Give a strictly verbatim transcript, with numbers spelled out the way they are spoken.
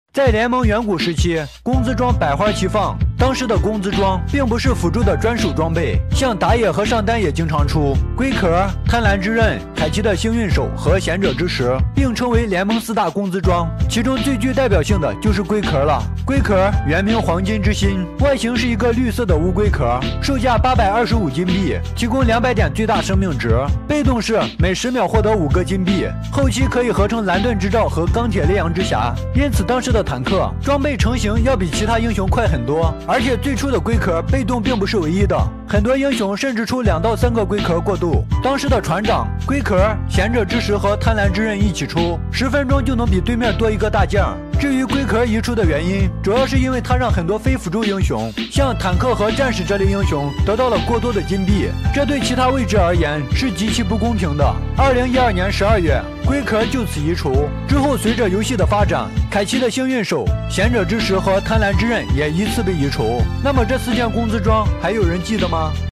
在联盟远古时期，工资装百花齐放。当时的工资装并不是辅助的专属装备，像打野和上单也经常出龟壳、贪婪之刃、凯奇的幸运手和贤者之石，并称为联盟四大工资装。其中最具代表性的就是龟壳了。龟壳原名黄金之心，外形是一个绿色的乌龟壳，售价八百二十五金币，提供两百点最大生命值。被动是每十秒获得五个金币，后期可以合成蓝盾之杖和钢铁烈阳之匣，因此当时的坦克装备成型要比其他英雄快很多。而且最初的龟壳被动并不是唯一的，很多英雄甚至出两到三个龟壳过渡。当时的船长、龟壳、贤者之石和贪婪之刃一起出，十分钟就能比对面多一个大将。至于龟壳移出的原因，主要是因为它让很多非辅助英雄，像坦克和战士这类英雄得到了过多的金币，这对其他位置而言是极其不公平的。二零一二年十二月，龟壳就此移除。之后随着游戏的发展，凯奇的幸运手、贤者之石和贪婪之刃也依次被移除。那么这四件工资装还有人记得吗？